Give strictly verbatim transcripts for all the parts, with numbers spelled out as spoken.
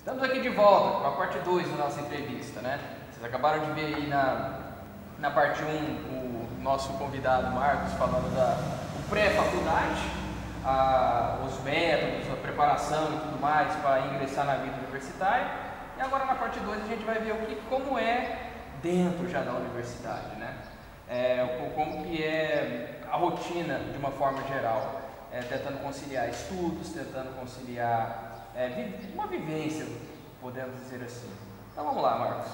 Estamos aqui de volta com a parte dois da nossa entrevista, né? Vocês acabaram de ver aí na, na parte um o nosso convidado Marcos falando da o pré-faculdade, os métodos, a preparação e tudo mais para ingressar na vida universitária. E agora na parte dois a gente vai ver o que, como é dentro já da universidade, né? É, como que é a rotina de uma forma geral, é, tentando conciliar estudos, tentando conciliar é, uma vivência, podemos dizer assim. Então vamos lá, Marcos.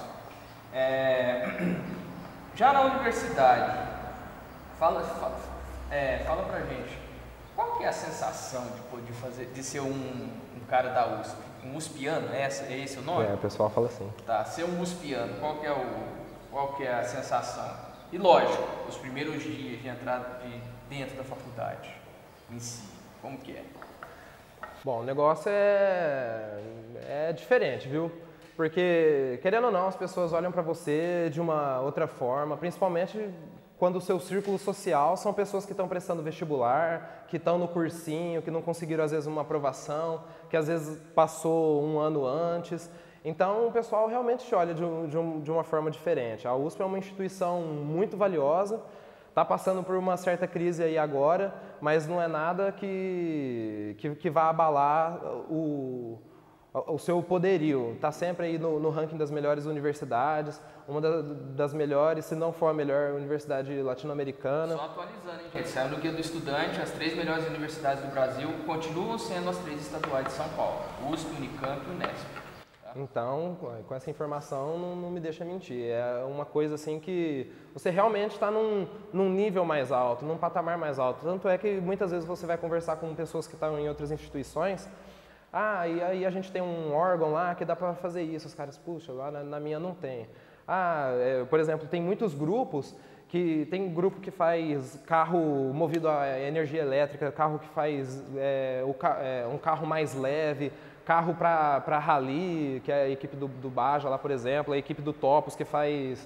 É, já na universidade, fala, fala, é, fala pra gente, qual que é a sensação de, de, fazer, de ser um, um cara da U S P? Um uspiano, é esse, é esse o nome? É, o pessoal fala assim. Tá, ser um uspiano, qual que é, o, qual que é a sensação? E lógico, os primeiros dias de entrada de dentro da faculdade em si, como que é? Bom, o negócio é, é diferente, viu? Porque, querendo ou não, as pessoas olham para você de uma outra forma, principalmente quando o seu círculo social são pessoas que estão prestando vestibular, que estão no cursinho, que não conseguiram às vezes uma aprovação, que às vezes passou um ano antes. Então, o pessoal realmente te olha de, um, de, um, de uma forma diferente. A U S P é uma instituição muito valiosa, está passando por uma certa crise aí agora, mas não é nada que, que, que vá abalar o, o seu poderio. Está sempre aí no, no ranking das melhores universidades, uma da, das melhores, se não for a melhor universidade latino-americana. Só atualizando, hein, gente? Saiu no Guia do Estudante, as três melhores universidades do Brasil continuam sendo as três estaduais de São Paulo, U S P, Unicamp e Unesp. Então, com essa informação, não, não me deixa mentir. É uma coisa assim que você realmente está num, num nível mais alto, num patamar mais alto. Tanto é que muitas vezes você vai conversar com pessoas que estão em outras instituições. Ah, e aí a gente tem um órgão lá que dá para fazer isso. Os caras, puxa, lá na, na minha não tem. Ah, é, por exemplo, tem muitos grupos que tem grupo que faz carro movido a energia elétrica, carro que faz é, o, é, um carro mais leve, carro para rally, que é a equipe do, do Baja lá, por exemplo, a equipe do Topos que faz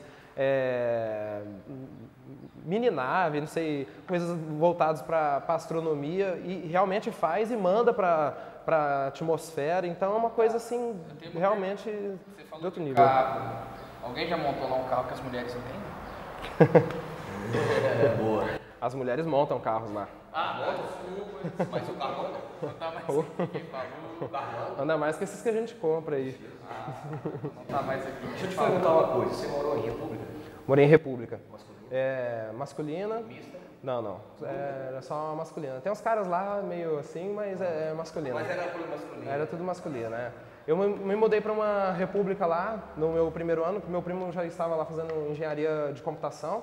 é, mini nave, não sei, coisas voltadas para astronomia e realmente faz e manda para a atmosfera, então é uma coisa assim, realmente de outro nível. Carro. Alguém já montou lá um carro que as mulheres entendem? É, boa. As mulheres montam carros lá. Ah, monta, mas o carro não tá mais aqui, quem falou, o carro não. Anda mais que esses que a gente compra aí. Ah, não tá mais aqui. Deixa eu te perguntar uma coisa, você morou em República? Morei em República. Masculina? É, masculina. Mista? Não, não. É, era só masculina. Tem uns caras lá meio assim, mas é, é masculina. Mas era tudo masculino? Era tudo masculino, né? Eu me, me mudei para uma república lá no meu primeiro ano, porque meu primo já estava lá fazendo engenharia de computação.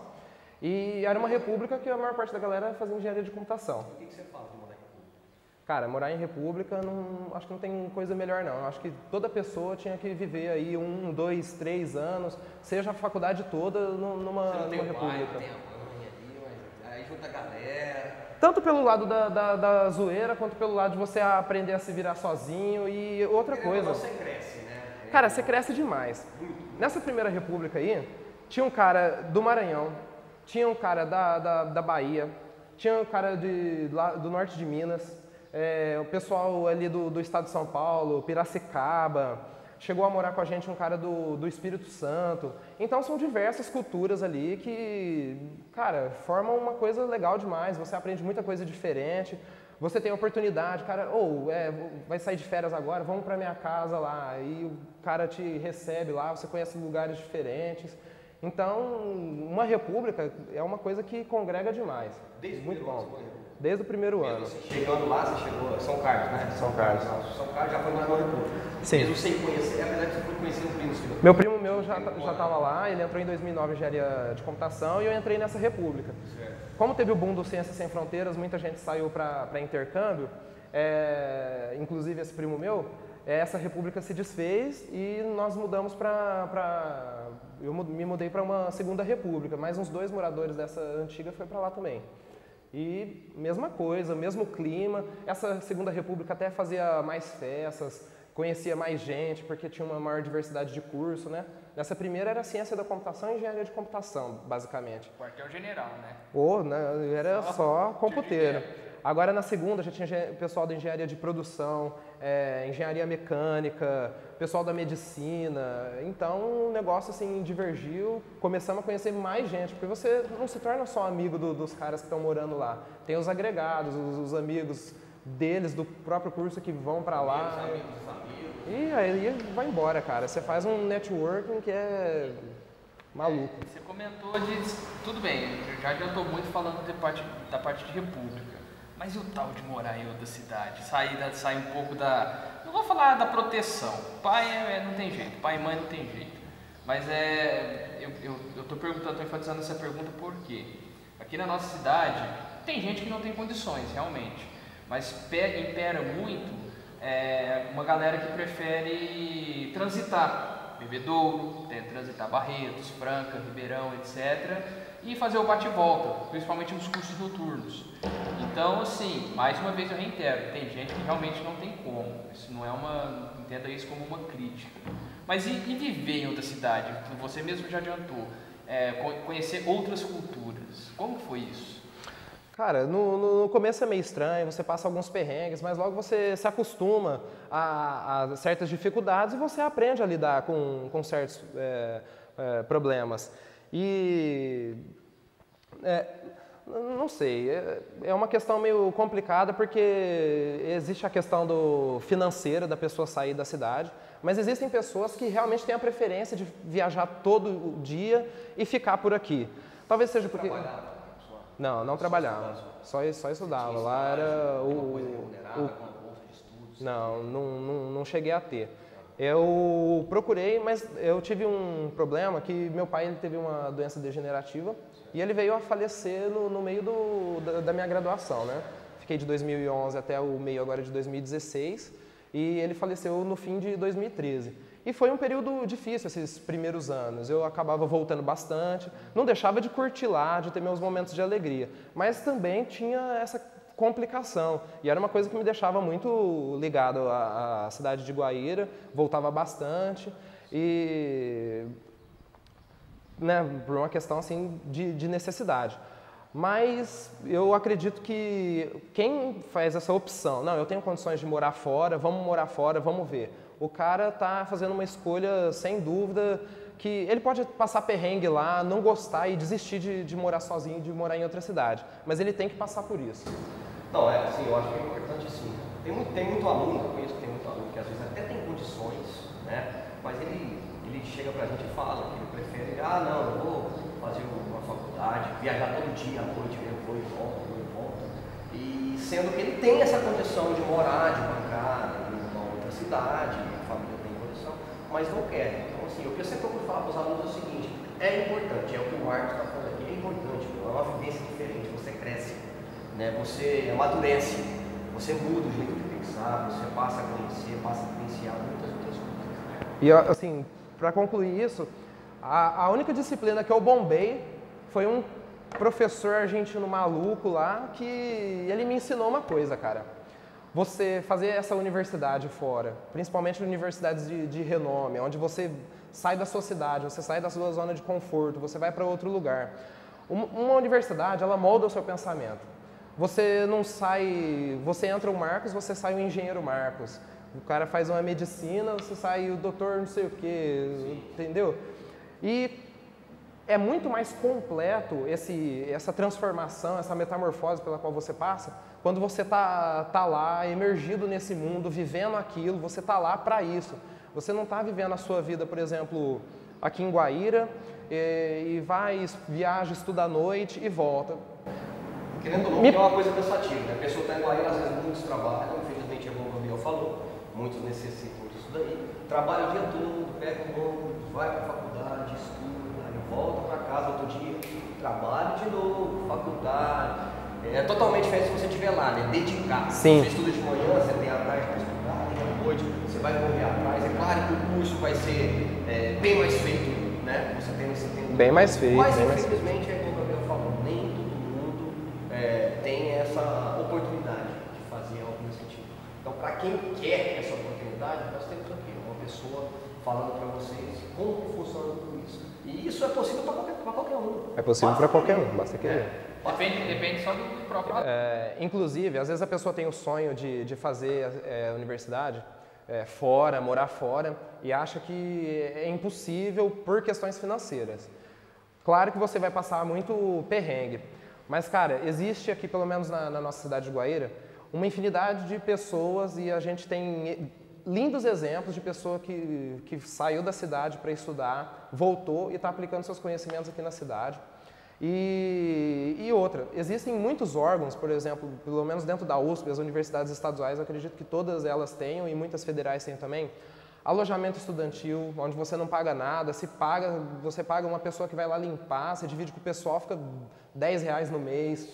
E era uma república que a maior parte da galera fazia engenharia de computação. O que, que você fala de morar em República? Cara, morar em república, não, acho que não tem coisa melhor não. Eu acho que toda pessoa tinha que viver aí um, dois, três anos, seja a faculdade toda numa, Você não tem numa o república. pai, tem a mãe ali, mas aí junta a galera. Tanto pelo lado da, da, da zoeira, quanto pelo lado de você aprender a se virar sozinho e outra coisa. Você cresce, né? Cara, você cresce demais. Nessa primeira república aí, tinha um cara do Maranhão, tinha um cara da, da, da Bahia, tinha um cara de, lá, do norte de Minas, é, o pessoal ali do, do estado de São Paulo, Piracicaba, chegou a morar com a gente um cara do, do Espírito Santo. Então são diversas culturas ali que, cara, formam uma coisa legal demais, você aprende muita coisa diferente, você tem oportunidade, cara, ou oh, é, vai sair de férias agora, vamos pra minha casa lá, e o cara te recebe lá, você conhece lugares diferentes. Então, uma república é uma coisa que congrega demais. Desde muito o bom. primeiro ano? Desde o primeiro Mesmo ano. você chegando lá, você chegou a São Carlos, né? São Carlos. São Carlos já foi mais uma república. Sim. Mesmo sem conhecer, apesar de você foi conhecer um primo seu. Meu primo meu já já estava lá, ele entrou em dois mil e nove em engenharia de computação e eu entrei nessa república. Certo. Como teve o boom do Ciências Sem Fronteiras, muita gente saiu para intercâmbio, é, inclusive esse primo meu, essa república se desfez e nós mudamos para... Eu me mudei para uma segunda república, mas uns dois moradores dessa antiga foi para lá também. E mesma coisa, mesmo clima. Essa segunda república até fazia mais festas, conhecia mais gente, porque tinha uma maior diversidade de curso, né? Nessa primeira era ciência da computação e engenharia de computação, basicamente. Quartel-general, né? Ou, né, era só, só computeiro. Agora na segunda já tinha engen- pessoal da engenharia de produção, é, engenharia mecânica, pessoal da medicina. Então o negócio assim divergiu, começamos a conhecer mais gente, porque você não se torna só amigo do- dos caras que estão morando lá. Tem os agregados, os, os amigos deles, do próprio curso que vão para lá. Amigos, amigos. E aí vai embora, cara. Você faz um networking que é maluco. Você comentou de. Tudo bem, eu já adiantou muito falando de parte, da parte de república. Mas e o tal de morar em outra cidade? Sair, da, sair um pouco da. Não vou falar da proteção. Pai é, é, não tem jeito, pai e mãe não tem jeito. Mas é. Eu, eu, eu tô perguntando, tô enfatizando essa pergunta por quê? Aqui na nossa cidade tem gente que não tem condições, realmente. Mas pe- impera muito é, uma galera que prefere transitar. Bebedouro, tem- transitar Barretos, Franca, Ribeirão, etcétera. E fazer o bate-volta, principalmente nos cursos noturnos. Então, assim, mais uma vez eu reitero, tem gente que realmente não tem como. Isso não é uma, entenda isso como uma crítica. Mas e, e viver em outra cidade? Você mesmo já adiantou, é, co- conhecer outras culturas. Como foi isso? Cara, no, no começo é meio estranho, você passa alguns perrengues, mas logo você se acostuma a, a certas dificuldades e você aprende a lidar com, com certos é, é, problemas. E é, não sei, é, é uma questão meio complicada porque existe a questão do financeira da pessoa sair da cidade, mas existem pessoas que realmente têm a preferência de viajar todo dia e ficar por aqui. Talvez seja porque... Não, não trabalhava, só, só estudava. Lá era o... o não, não, não, não cheguei a ter. Eu procurei, mas eu tive um problema que meu pai ele teve uma doença degenerativa e ele veio a falecer no, no meio do, da, da minha graduação, né? Fiquei de dois mil e onze até o meio agora de dois mil e dezesseis e ele faleceu no fim de dois mil e treze. E foi um período difícil esses primeiros anos. Eu acabava voltando bastante, não deixava de curtir lá, de ter meus momentos de alegria, mas também tinha essa complicação. E era uma coisa que me deixava muito ligado à, à cidade de Guaíra, voltava bastante e, né, por uma questão assim de, de necessidade. Mas eu acredito que quem faz essa opção, não, eu tenho condições de morar fora, vamos morar fora, vamos ver. O cara está fazendo uma escolha, sem dúvida, que ele pode passar perrengue lá, não gostar e desistir de, de morar sozinho, de morar em outra cidade. Mas ele tem que passar por isso. Não, é assim, eu acho que é importante sim. Tem muito, tem muito aluno, eu conheço que tem muito aluno que às vezes até tem condições, né? Mas ele, ele chega pra gente e fala que ele prefere, ah não, eu vou fazer uma faculdade, viajar todo dia à noite, eu vou e volto, vou e volto. E sendo que ele tem essa condição de morar, de bancar em uma outra cidade, a família tem condição, mas não quer. Então assim, o que eu sempre procuro falar para os alunos é o seguinte, é importante, é o que o Marcos está falando aqui, é importante, é uma vivência diferente, você cresce. Né? Você amadurece, você muda o jeito de pensar, você passa a conhecer, passa a vivenciar muitas outras coisas. Né? E assim, para concluir isso, a, a única disciplina que eu bombei foi um professor argentino maluco lá que ele me ensinou uma coisa, cara. Você fazer essa universidade fora, principalmente universidades de, de renome, onde você sai da sua cidade, você sai da sua zona de conforto, você vai para outro lugar. Uma, uma universidade, ela molda o seu pensamento. Você não sai, você entra o Marcos, você sai o engenheiro Marcos. O cara faz uma medicina, você sai o doutor não sei o quê, entendeu? E é muito mais completo esse, essa transformação, essa metamorfose pela qual você passa, quando você tá, tá lá, emergido nesse mundo, vivendo aquilo, você tá lá para isso. Você não tá vivendo a sua vida, por exemplo, aqui em Guaíra, e, e vai, viaja, estuda à noite e volta. Querendo ou não, Me... é uma coisa cansativa, né? A pessoa está em Guaíra, às vezes muitos trabalham, infelizmente é como o Gabriel falou, muitos necessitam disso daí, trabalha o dia todo, pega um ônibus, vai para a faculdade, estuda, aí volta para casa outro dia, trabalha de novo, faculdade. É totalmente diferente se você estiver lá, né? Dedicar. Sim. Você estuda de manhã, você tem a tarde para estudar, e à noite você vai correr atrás. É claro que o curso vai ser é, bem mais feito, né? Você tem esse tempo. Bem mais feito. Mas bem mais infelizmente é como o Gabriel falou, nem todo mundo é, tem essa oportunidade de fazer algo nesse sentido. Então, para quem quer essa oportunidade, nós temos aqui uma pessoa falando para vocês como funciona tudo isso. E isso é possível para qualquer, qualquer um. É possível para qualquer um, basta querer. É. Depende, depende só do próprio aluno. É, inclusive, às vezes a pessoa tem o sonho de, de fazer é, universidade é, fora, morar fora, e acha que é impossível por questões financeiras. Claro que você vai passar muito perrengue, mas, cara, existe aqui, pelo menos na, na nossa cidade de Guaíra, uma infinidade de pessoas, e a gente tem lindos exemplos de pessoa que, que saiu da cidade para estudar, voltou e está aplicando seus conhecimentos aqui na cidade. E, e outra, existem muitos órgãos, por exemplo, pelo menos dentro da U S P, as universidades estaduais, eu acredito que todas elas tenham, e muitas federais têm também, alojamento estudantil, onde você não paga nada, se paga, você paga uma pessoa que vai lá limpar, você divide com o pessoal, fica dez reais no mês.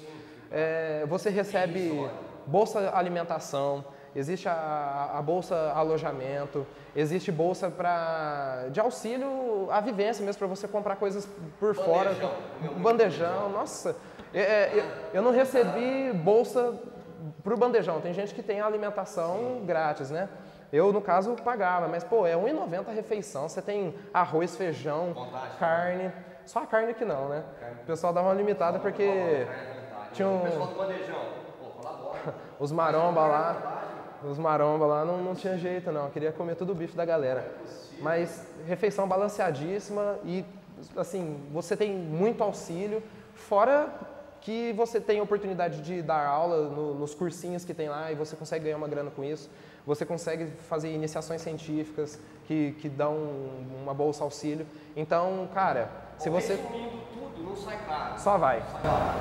É, você recebe bolsa alimentação, existe a, a bolsa alojamento, existe bolsa pra, de auxílio à vivência mesmo, para você comprar coisas por Bandejão. fora. Bandejão, nossa. É, é, eu, eu não recebi bolsa pro bandejão, tem gente que tem alimentação grátis, né? Eu, no caso, pagava, mas, pô, é um real e noventa centavos a refeição, você tem arroz, feijão, Vontade, carne, só a carne que não, né? O pessoal dava uma limitada porque tinha O um, pessoal do bandejão, pô, colabora. os maromba lá, os maromba lá não, não tinha jeito não, eu queria comer tudo o bife da galera. Mas refeição balanceadíssima e, assim, você tem muito auxílio, fora que você tem a oportunidade de dar aula no, nos cursinhos que tem lá e você consegue ganhar uma grana com isso. Você consegue fazer iniciações científicas que, que dão uma bolsa auxílio. Então, cara, se você... Resumindo tudo, não sai caro. Só vai. Sai caro.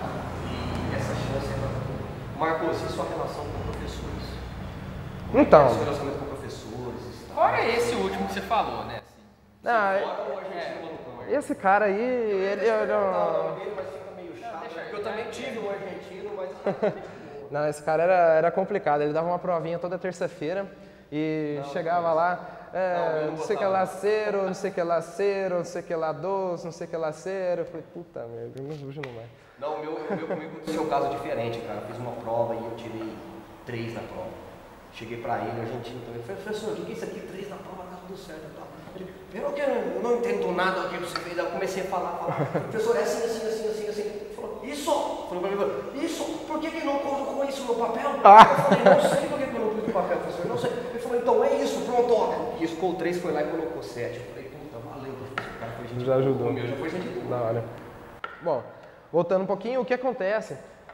E essa chance é pra tudo. Marcos, e sua relação com professores? Como é que é Então... o seu relacionamento com professores? Está... Fora esse último que você falou, né? Assim, Ah, Fora o argentino malucão. esse cara aí, ele... Eu ele- não o nome dele, mas fica meio chato. deixa Porque eu- eu também tive um argentino, mas... Não, esse cara era, era complicado, ele dava uma provinha toda terça-feira e Não, chegava não, lá, não, é, eu não não sei o que gostava. lá cero, não sei o que lá cero, não sei o que lá doce, não sei o que lá cero. Eu falei, puta merda, hoje não vai. Não, o meu, o meu comigo aconteceu um caso diferente, cara. Eu fiz uma prova e eu tirei três na prova. Cheguei pra ele, argentino também. Falei, professor, o que é isso aqui? Três na prova, tá tudo certo e tal. Ele, pelo que eu não entendo nada do que você fez. Aí eu comecei a falar, falar. Professor, é assim, assim, assim, assim, assim. Ele falou, isso! Falou pra mim, isso! Por que que não colocou isso no papel? Ah. Eu falei, não sei por que que eu não pus no papel, professor, não sei. Ele falou, então é isso, pronto, ó. E riscou três, foi lá e colocou sete. Eu falei, puta, valeu, professor. O cara foi gente Já boa. ajudou. O meu já foi gente boa. Da hora. Bom, voltando um pouquinho, o que acontece?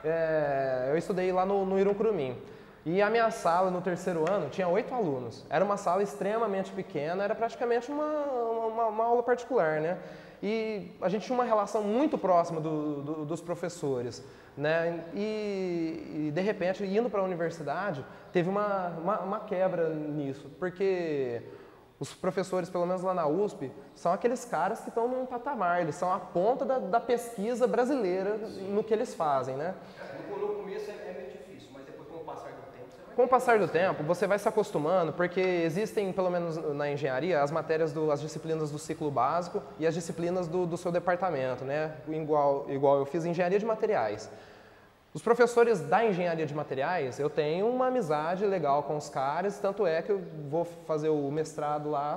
É, eu estudei lá no, no Iruncurumim. E a minha sala, no terceiro ano, tinha oito alunos. Era uma sala extremamente pequena, era praticamente uma, uma, uma aula particular, né? E a gente tinha uma relação muito próxima do, do, dos professores, né? E, e, de repente, indo para a universidade, teve uma, uma, uma quebra nisso, porque os professores, pelo menos lá na U S P, são aqueles caras que estão num patamar, eles são a ponta da, da pesquisa brasileira no que eles fazem, né? No, no começo é, é meio difícil, mas depois com o passar do tempo você vai... Com o passar do tempo, você vai se acostumando, porque existem, pelo menos na engenharia, as matérias, do, as disciplinas do ciclo básico e as disciplinas do, do seu departamento, né? Igual, igual eu fiz engenharia de materiais. Os professores da engenharia de materiais, eu tenho uma amizade legal com os caras, tanto é que eu vou fazer o mestrado lá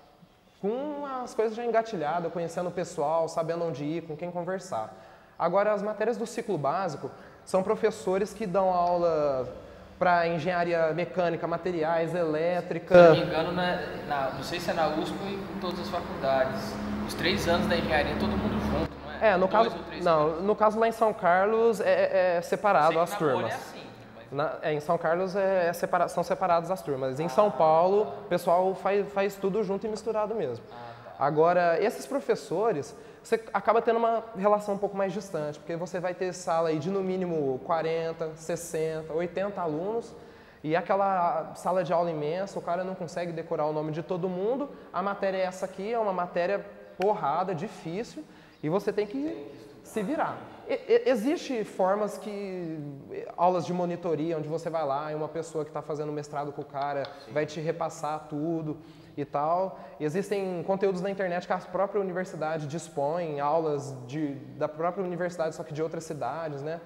com as coisas já engatilhadas, conhecendo o pessoal, sabendo onde ir, com quem conversar. Agora, as matérias do ciclo básico são professores que dão aula para engenharia mecânica, materiais, elétrica. se não me engano, na, na, não sei se é na U S P ou em todas as faculdades. Os três anos da engenharia, todo mundo junto, não é? É, no Dois caso, ou três não, anos. no caso lá em São Carlos é, é separado Sei que as na turmas. Bolha é assim, mas... Na, é, em São Carlos é, é separa, são separadas as turmas. Em São Paulo, o pessoal faz, faz tudo junto e misturado mesmo. Agora, esses professores, você acaba tendo uma relação um pouco mais distante, porque você vai ter sala aí de no mínimo quarenta, sessenta, oitenta alunos, e aquela sala de aula imensa, o cara não consegue decorar o nome de todo mundo, a matéria é essa aqui, é uma matéria porrada, difícil, e você tem que se virar. E, e, existe formas que, aulas de monitoria, onde você vai lá e uma pessoa que está fazendo mestrado com o cara Sim. vai te repassar tudo e tal. E existem conteúdos na internet que a própria universidade dispõe, aulas de, da própria universidade, só que de outras cidades, né?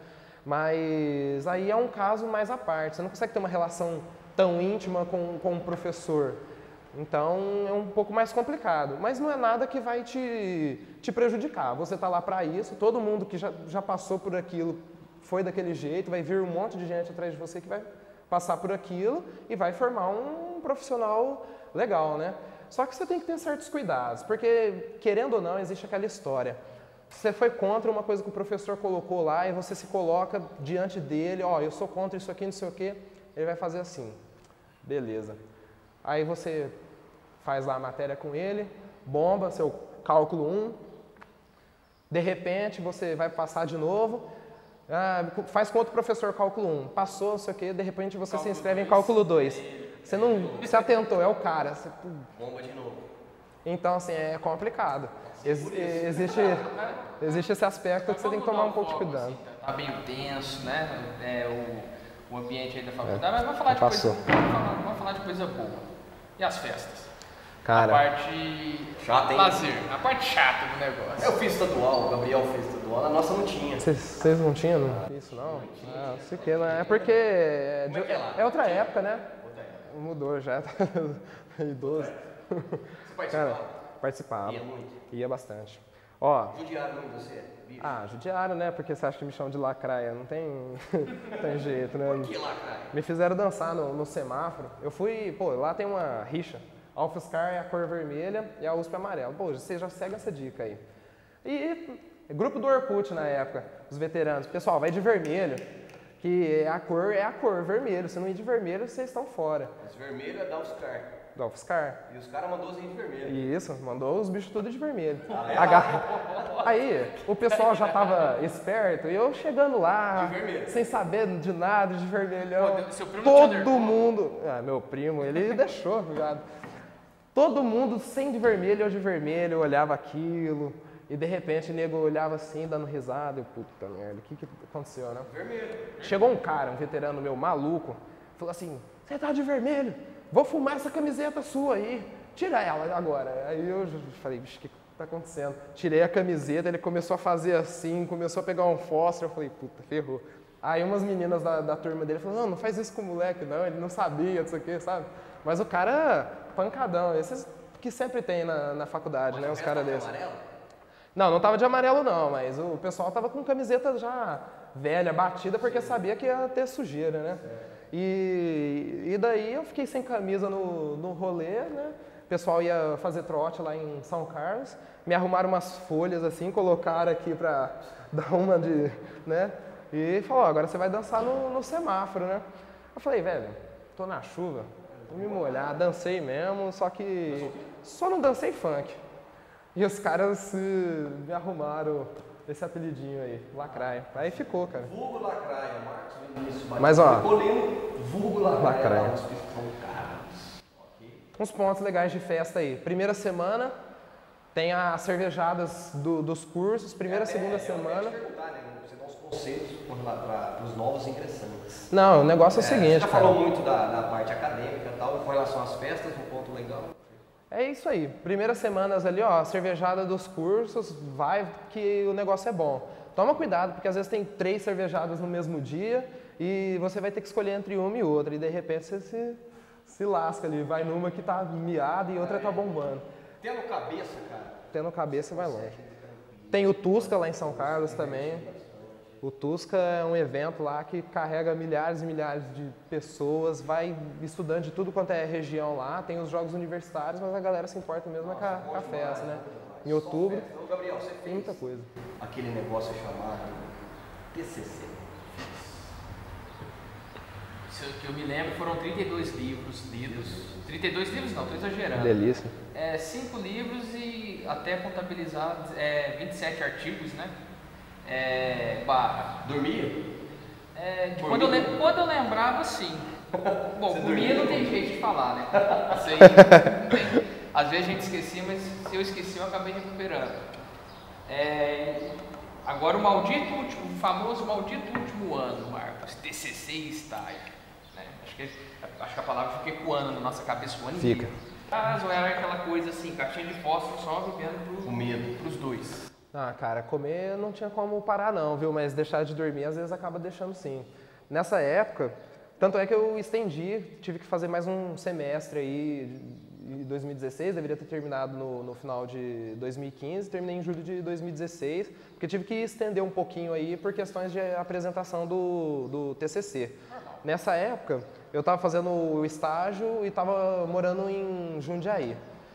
Mas aí é um caso mais à parte, você não consegue ter uma relação tão íntima com, com um professor. Então é um pouco mais complicado, mas não é nada que vai te, te prejudicar. Você está lá para isso, todo mundo que já, já passou por aquilo foi daquele jeito, vai vir um monte de gente atrás de você que vai passar por aquilo e vai formar um profissional legal, né? Só que você tem que ter certos cuidados, porque querendo ou não, existe aquela história. Você foi contra uma coisa que o professor colocou lá e você se coloca diante dele, ó, eu sou contra isso aqui, não sei o quê, ele vai fazer assim, beleza. Aí você faz lá a matéria com ele, bomba seu cálculo um, de repente você vai passar de novo, ah, faz com outro professor cálculo um, passou, não sei o quê, de repente você cálculo se inscreve dois, em cálculo dois. Você não se atentou, é o cara. Você... Bomba de novo. Então, assim, é complicado. Ex existe, existe esse aspecto que você tem que tomar um pouco de cuidado. Tá meio tenso, né? É, o, o ambiente aí da faculdade, é, mas vamos falar, de passou. coisa, vamos, falar, vamos falar de coisa boa. E as festas? Cara, a parte chata, lazer, a parte chata do negócio. Eu fiz estadual, o Gabriel fez estadual, a nossa não tinha. Vocês não tinham não? Isso não? Não tinha. Ah, sei que, né? É porque é, de, é, é outra época, né? Outra época. Mudou já, tá idoso. Você participava? Cara, participava. Ia muito? Ia bastante. Ó, judiaram muito você? Bicho. Ah, judiaram, né? Porque você acha que me chamam de lacraia? Não tem, não tem jeito, né? Por que lacraia? Me fizeram dançar no, no semáforo. Eu fui, pô, lá tem uma rixa. A UFSCar é a cor vermelha e a U S P é amarela. Pô, você já segue essa dica aí. E grupo do Orkut na época, os veteranos. Pessoal, vai de vermelho, que a cor é a cor vermelho. Se não ir de vermelho, vocês estão fora. Esse vermelho é da UFSCar. Da UFSCar. E os caras mandou os de vermelho. Isso, mandou os bichos tudo de vermelho. Ah, é? H... Aí, o pessoal já tava esperto e eu chegando lá, de vermelho. sem saber de nada, de vermelhão. Pô, seu primo todo mundo. Ah, meu primo, ele deixou, ligado? Todo mundo sem de vermelho, eu de vermelho, eu olhava aquilo. E de repente o nego olhava assim, dando risada. Eu, puta merda, o que, que aconteceu, né? Vermelho. Chegou um cara, um veterano meu, maluco, falou assim: você tá de vermelho? Vou fumar essa camiseta sua aí, tira ela agora. Aí eu falei, bicho, o que tá acontecendo? Tirei a camiseta, ele começou a fazer assim, começou a pegar um fósforo, eu falei, puta, ferrou. Aí umas meninas da, da turma dele falaram, não, não faz isso com o moleque não, ele não sabia, não sei o que, sabe? Mas o cara, pancadão, esses que sempre tem na, na faculdade, mas né, os caras desses. Amarelo? Não, não tava de amarelo não, mas o pessoal tava com camiseta já velha, batida, porque sabia que ia ter sujeira, né? E, e daí eu fiquei sem camisa no, no rolê, né? O pessoal ia fazer trote lá em São Carlos, me arrumaram umas folhas assim, colocaram aqui pra dar uma de, né? E falou, agora você vai dançar no, no semáforo, né? Eu falei, velho, tô na chuva, vou me molhar, dancei mesmo, só que só não dancei funk. E os caras uh, me arrumaram esse apelidinho aí, lacraia. Aí ficou, cara. Vulgo lacraia, Marcos Vinícius. Mas ó, vulgo lacraia. lacraia. Uns pontos legais de festa aí. Primeira semana, tem as cervejadas do, dos cursos, primeira, é, segunda é, semana. Eu perguntar, né? Você dá uns conceitos para os novos ingressantes. Não, o negócio é, é o seguinte, você já cara. falou muito da, da parte acadêmica e tal, com relação às festas, um ponto legal. É isso aí. Primeiras semanas ali, ó, a cervejada dos cursos, vai que o negócio é bom. Toma cuidado, porque às vezes tem três cervejadas no mesmo dia e você vai ter que escolher entre uma e outra. E de repente você se, se lasca ali, vai numa que tá miada e outra tá bombando. Tendo cabeça, cara. Tendo cabeça vai longe. Tem o Tusca lá em São Carlos também. O Tusca é um evento lá que carrega milhares e milhares de pessoas, vai estudante de tudo quanto é região lá, tem os jogos universitários, mas a galera se importa mesmo Nossa, com a festa, né? Em outubro, então, Gabriel, você fez tem muita coisa. Aquele negócio chamado T C C. Isso que eu me lembro foram trinta e dois livros lidos. trinta e dois livros não, estou exagerando. Delícia. É, cinco livros e até contabilizar é, vinte e sete artigos, né? É, barra. Dormia? É, de quando, eu, quando eu lembrava, sim. Bom, dormia não tem jeito de falar, né? Sei, tem, às vezes a gente esquecia, mas se eu esqueci, eu acabei recuperando. É, agora o maldito último, o famoso maldito último ano, Marcos, T C C e estágio. Né? Acho, que, acho que a palavra fica ecoando na nossa cabeça o ano inteiro. Fica. Mas era aquela coisa assim, caixinha de fósforo só vivendo pro, medo pros dois. Ah, cara, comer não tinha como parar não, viu? Mas deixar de dormir às vezes acaba deixando sim. Nessa época, tanto é que eu estendi, tive que fazer mais um semestre aí dois mil e dezesseis, deveria ter terminado no, no final de dois mil e quinze, terminei em julho de dois mil e dezesseis, porque tive que estender um pouquinho aí por questões de apresentação do, do T C C. Nessa época, eu estava fazendo o estágio e estava morando em Jundiaí.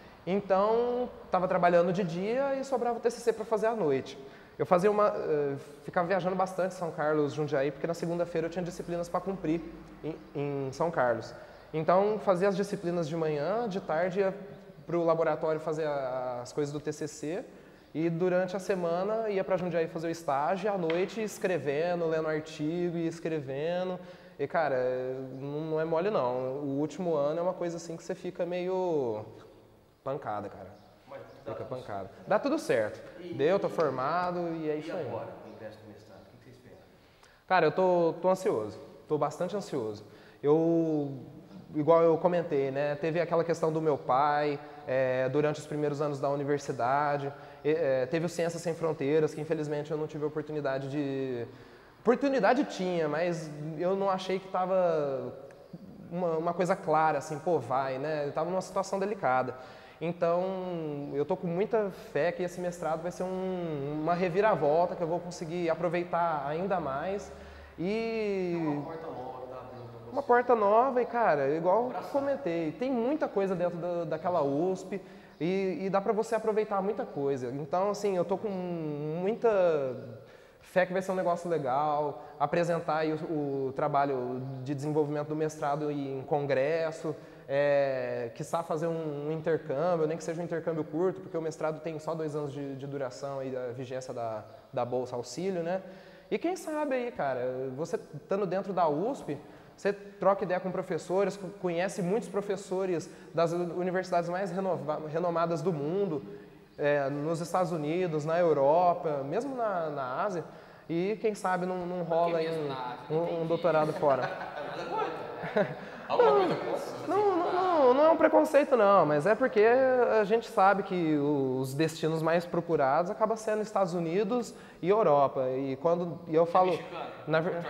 Então, estava trabalhando de dia e sobrava o T C C para fazer à noite. Eu fazia uma, uh, ficava viajando bastante em São Carlos, Jundiaí, porque na segunda-feira eu tinha disciplinas para cumprir em, em São Carlos. Então, fazia as disciplinas de manhã, de tarde ia para o laboratório fazer a, as coisas do T C C e durante a semana ia para Jundiaí fazer o estágio e à noite escrevendo, lendo artigo e escrevendo. E, cara, não é mole não. O último ano é uma coisa assim que você fica meio pancada, cara. Fica pancada. Dá tudo certo. Deu, tô formado e é isso aí. E agora, com o ingresso do mestrado, o que você espera? Cara, eu tô, tô ansioso. Tô bastante ansioso. Eu, igual eu comentei, né? Teve aquela questão do meu pai, é, durante os primeiros anos da universidade. É, teve o Ciências Sem Fronteiras, que infelizmente eu não tive a oportunidade de... Oportunidade tinha, mas eu não achei que estava uma, uma coisa clara, assim, pô, vai, né? Eu estava numa situação delicada. Então, eu tô com muita fé que esse mestrado vai ser um, uma reviravolta, que eu vou conseguir aproveitar ainda mais. E... Uma porta nova, tá abrindo. Uma porta nova e, cara, igual eu comentei, tem muita coisa dentro da, daquela U S P e, e dá para você aproveitar muita coisa. Então, assim, eu tô com muita... fé que vai ser um negócio legal, apresentar aí o, o trabalho de desenvolvimento do mestrado em congresso, é, quiçá fazer um, um intercâmbio, nem que seja um intercâmbio curto, porque o mestrado tem só dois anos de, de duração aí da vigência da, da Bolsa Auxílio, né? E quem sabe aí, cara, você estando dentro da U S P, você troca ideia com professores, conhece muitos professores das universidades mais renova, renomadas do mundo, é, nos Estados Unidos, na Europa, mesmo na, na Ásia, e quem sabe não, não rola aí um, um, um doutorado fora. Não, não, não, não é um preconceito não, mas é porque a gente sabe que os destinos mais procurados acabam sendo Estados Unidos e Europa. E quando e eu falo... Na verdade...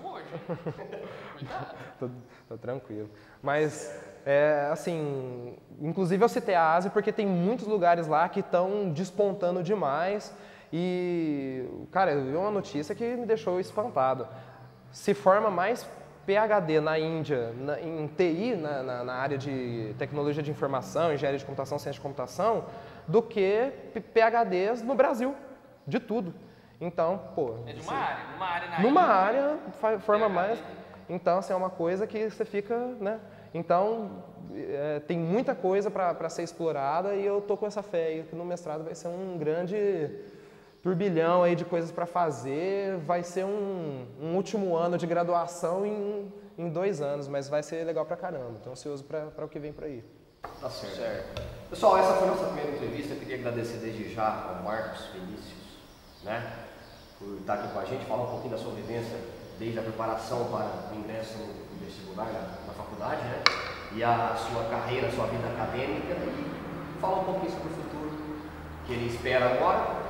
tô, tô tranquilo. Mas, é, assim, inclusive eu citei a Ásia porque tem muitos lugares lá que estão despontando demais. E, cara, eu vi uma notícia que me deixou espantado. Se forma mais PhD na Índia, na, em T I, na, na, na área de tecnologia de informação, engenharia de computação, ciência de computação, do que PhDs no Brasil, de tudo. Então, pô... É de uma área, numa área na Numa Índia, área, forma P H D. mais... Então, assim, é uma coisa que você fica, né? Então, é, tem muita coisa para ser explorada e eu tô com essa fé aí que no mestrado vai ser um grande turbilhão aí de coisas para fazer. Vai ser um, um último ano de graduação em, em dois anos, mas vai ser legal pra caramba. Tô ansioso para o que vem por aí. Tá certo. certo. Pessoal, essa foi a nossa primeira entrevista. Eu queria agradecer desde já ao Marcos Vinícius, né, por estar aqui com a gente, falar um pouquinho da sua vivência desde a preparação para o ingresso no vestibular, na, na faculdade, né, e a sua carreira, a sua vida acadêmica, e falar um pouquinho sobre o futuro que ele espera agora.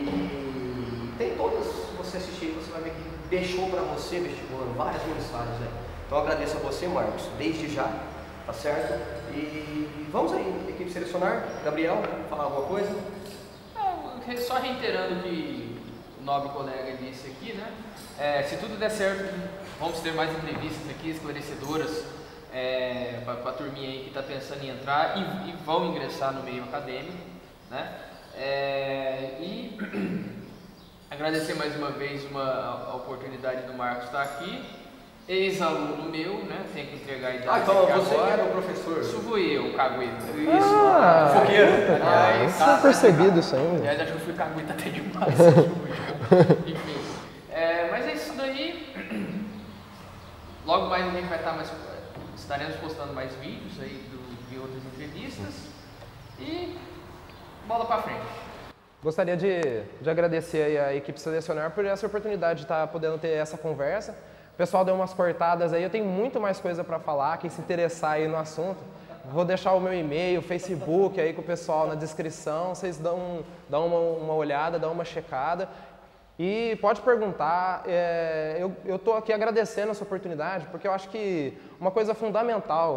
E tem todas, se você assistir, você vai ver que deixou para você, vestibulando, várias mensagens, né? Então eu agradeço a você, Marcos, desde já, tá certo? E vamos aí, equipe selecionar. Gabriel, falar alguma coisa? Não, só reiterando o que o nobre colega disse aqui, né? É, se tudo der certo, vamos ter mais entrevistas aqui, esclarecedoras, é, para a turminha aí que está pensando em entrar e, e vão ingressar no meio acadêmico, né? É, e agradecer mais uma vez uma, a, a oportunidade do Marcos estar aqui, ex-aluno meu, né? Tem que entregar a idade. Ah, então você agora. que é o professor. Isso fui eu, cagueta. Isso, Ah, fogueiro. Ah, isso é percebido isso ainda. Aliás, acho que eu fui cagueta até demais. Enfim. É, mas é isso daí. Logo mais a gente vai estar mais. Estaremos postando mais vídeos aí do, de outras entrevistas. E bola pra frente. Gostaria de, de agradecer aí a equipe Selecionar por essa oportunidade de estar podendo ter essa conversa. O pessoal deu umas cortadas aí, eu tenho muito mais coisa para falar, quem se interessar aí no assunto. Vou deixar o meu e-mail, o Facebook aí com o pessoal na descrição, vocês dão, dão uma, uma olhada, dão uma checada. E pode perguntar, é, eu estou aqui agradecendo essa oportunidade, porque eu acho que uma coisa fundamental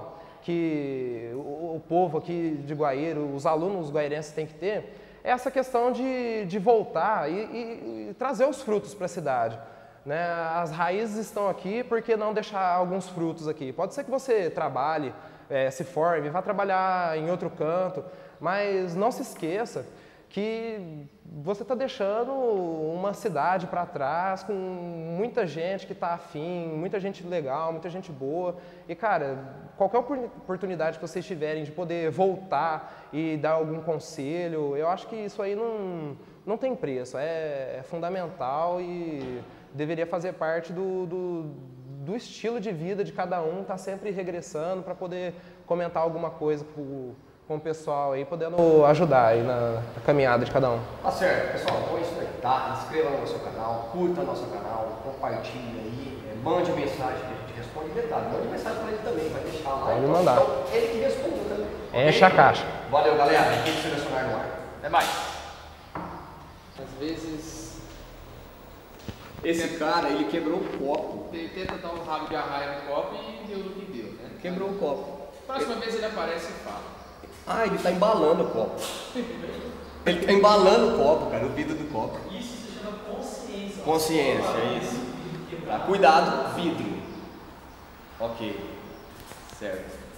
que o, o povo aqui de Guaíro, os alunos guairenses têm que ter, é essa questão de, de voltar e, e, e trazer os frutos para a cidade. Né? As raízes estão aqui, por que não deixar alguns frutos aqui? Pode ser que você trabalhe, é, se forme, vá trabalhar em outro canto, mas não se esqueça que você está deixando uma cidade para trás com muita gente que está afim, muita gente legal, muita gente boa. E, cara, qualquer oportunidade que vocês tiverem de poder voltar e dar algum conselho, eu acho que isso aí não, não tem preço, é, é fundamental e deveria fazer parte do, do, do estilo de vida de cada um, tá sempre regressando para poder comentar alguma coisa pro, com o pessoal aí, podendo ajudar aí na, na caminhada de cada um. Tá certo, pessoal, então é isso aí, tá? Inscreva no nosso canal, curta nosso canal, compartilhe aí, é, mande mensagem que a gente responde. Detalhe, mande mensagem para ele também, vai deixar lá. Pode então, mandar. Então, ele que respondeu também. Enche Okay? a caixa. Valeu, galera. Equipe Selecionar no ar. Até mais. Às vezes... Esse cara, ele quebrou o copo. Ele tenta dar um rabo de arraia no copo e deu no que deu, né? Quebrou o copo. Próxima vez ele aparece e fala. Ah, ele tá embalando o copo. Ele tá embalando o copo, cara, o vidro do copo. Isso se chama consciência. Consciência, é isso. Tá, cuidado, vidro. Ok. Certo.